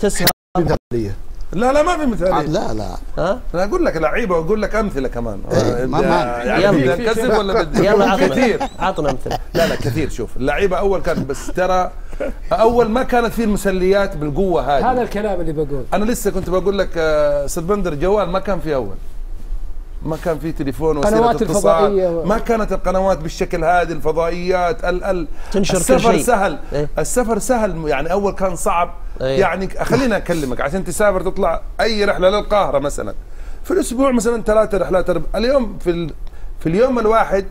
تسهر مثاليه. لا ما في مثاليه. لا ها؟ انا اقول لك لعيبه واقول لك امثله كمان. يعني بدي نكذب ولا بدي؟ يلا كثير. عطنا امثله. لا كثير. شوف اللعيبه اول كان، بس ترى اول ما كانت في المسليات بالقوه هذه. هذا الكلام اللي بقول. انا لسه كنت بقول لك استاذ بندر، جوال ما كان في اول، ما كان في تليفون وسيله اتصال، ما كانت القنوات بالشكل هذا، الفضائيات تنشر السفر كل شيء. سهل. إيه؟ السفر سهل، يعني اول كان صعب. إيه؟ يعني خلينا اكلمك، عشان تسافر تطلع اي رحله للقاهره مثلا في الاسبوع مثلا 3 رحلات. اليوم في اليوم الواحد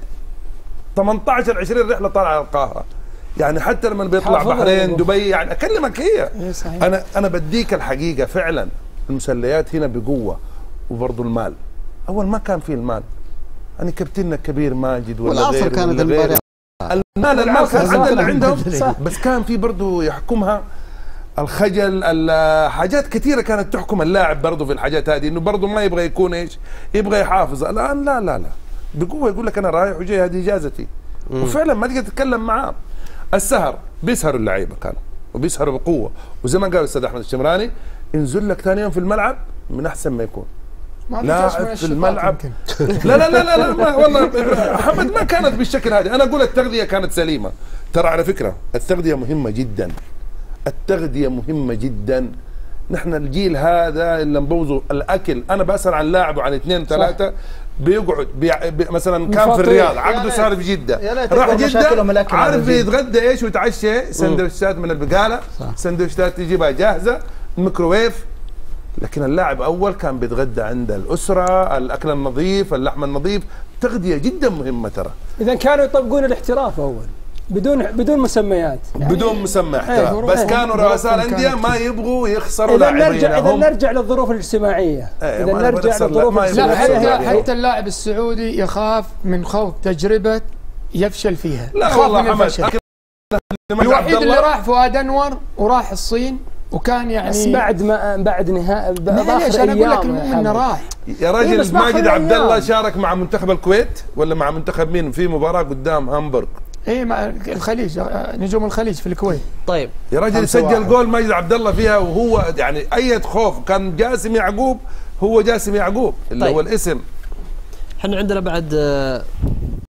18 20 رحله طالعه على القاهره. يعني حتى لما بيطلع بحرين دبي، يعني اكلمك هي. انا بديك الحقيقه فعلا المسليات هنا بقوه. وبرضه المال، اول ما كان في المال. يعني كابتننا الكبير ماجد ولا غيره كانت المال كان عندنا عندهم، بس كان في برضه يحكمها الخجل، الحاجات كثيره كانت تحكم اللاعب برضه في الحاجات هذه، انه برضه ما يبغى يكون ايش؟ يبغى يحافظ. الان لا بقوه يقول لك انا رايح وجاي، هذه اجازتي. وفعلا ما تقدر تتكلم معاه. السهر بيسهروا اللعيبه كانوا، وبيسهروا بقوه، وزي ما قال الاستاذ احمد الشمراني، ينزل لك ثاني يوم في الملعب من احسن ما يكون. لاعب في الملعب لا ما والله محمد ما كانت بالشكل هذا. انا اقول التغذيه كانت سليمه. ترى على فكره التغذيه مهمه جدا، التغذيه مهمه جدا. نحن الجيل هذا اللي مبوظوا الاكل. انا بسال عن لاعب وعن 2 3 بيقعد مثلا كان في الرياض، عقده صار في جده، راح جده عارف يتغدى ايش ويتعشى سندوتشات من البقاله، سندوتشات تجيبها جاهزه الميكروويف. لكن اللاعب اول كان بيتغدى عند الاسره، الاكل النظيف، اللحم النظيف. تغذيه جدا مهمه ترى. اذا كانوا يطبقون الاحتراف اول بدون مسميات، يعني بدون مسمى احتراف، بس كانوا رؤساء الانديه ما يبغوا يخسروا لاعبين. اذا نرجع للظروف الاجتماعيه، اذا نرجع للظروف الاجتماعيه، حتى اللاعب السعودي يخاف من خوف تجربه يفشل فيها. لا والله محمد، الوحيد اللي راح فؤاد انور وراح الصين، وكان يعني بس بعد نهائي ليش انا اقول لك المهم انه راح. يا راجل ماجد عبد الله شارك مع منتخب الكويت ولا مع منتخب مين في مباراه قدام هامبورغ؟ ايه مع الخليج، نجوم الخليج في الكويت. طيب يا راجل سجل جول ماجد عبد الله فيها، وهو يعني اي خوف كان جاسم يعقوب، هو جاسم يعقوب اللي هو الاسم. احنا عندنا بعد